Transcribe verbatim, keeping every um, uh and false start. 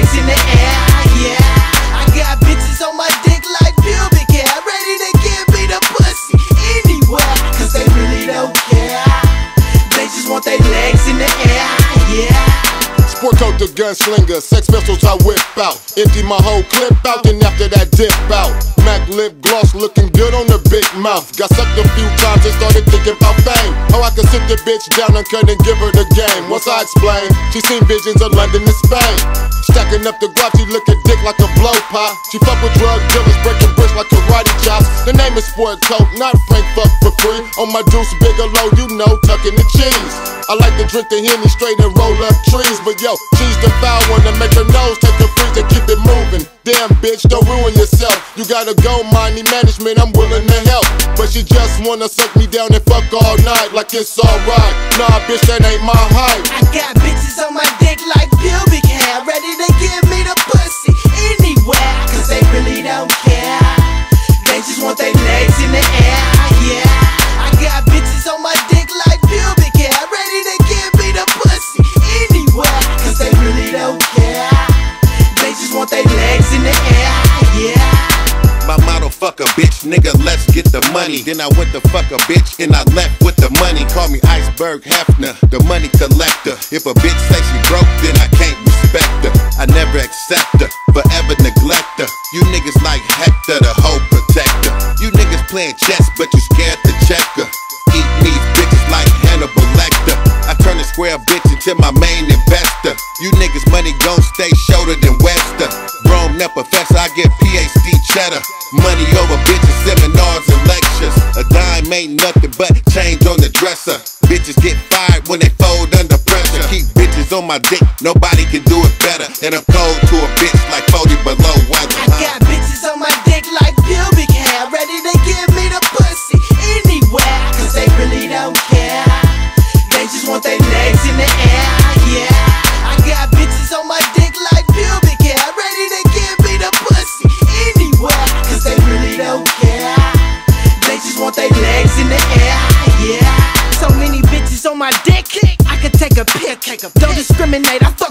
legs in the air, yeah. I got bitches on my dick like pubic hair, ready to give me the pussy anywhere, cause they really don't care. They just want their legs in the air, yeah. Sport coat the gunslinger, sex pistols I whip out. Empty my whole clip out, then after that dip out. Mac lip gloss looking good on the big mouth. Got sucked a few times and started thinking about fame. How I could sit the bitch down and cut and give her the game. Once I explain, she seen visions of London and Spain. Stacking up the guap, she look at dick like a blow pop. She fuck with drug dealers, breaking bricks like karate chops. The name is Sport Coat, not Frank fuck for free. On my deuce, big or low, you know, tucking the cheese. I like to drink the Henny straight and roll up trees, but yo, she's the foul one to make her nose take a freeze and keep it moving. Damn bitch, don't ruin yourself. You gotta go, money management, I'm willing to help. But she just wanna suck me down and fuck all night like it's alright. Nah bitch, that ain't my height. I got bitches on my dick like pubic hair, ready to give me the pussy anywhere, cause they really don't care. They just want their legs in the air, yeah. I got bitches on my dick like pubic hair, ready to give me the pussy anywhere, cause they really don't care. They just want their legs in the air, yeah. My motto, fuck a bitch, nigga, let's get the money. Then I went to fuck a bitch and I left with the money. Call me Iceberg Hefner, the money collector. If a bitch say she broke, then I can't respect her. I never accept her, forever neglect her. You niggas like Hector, the whole protector. You niggas playing chess, but you scared to check her. Eating these bitches like Hannibal Lecter. I turn a square bitch into my main investor. You niggas money gon' stay shorter than Webster. Grown up professor, I get P H D cheddar. Money over bitches, seminars and lectures. A dime ain't nothing but change on the dresser. Bitches get fired when they fold under pressure. Keep bitches on my dick, nobody can do it better. And I'm cold to a bitch like forty below weather. I got bitches on my dick like pubic hair, ready to give me the pussy anywhere, cause they really don't care. They just want their legs in the air, yeah. I got bitches on my dick like pubic hair, ready to give me the pussy anywhere, cause they really don't care. They just want their legs in the air, yeah. So many bitches on my dick, I could take a pic. Don't discriminate, I fuck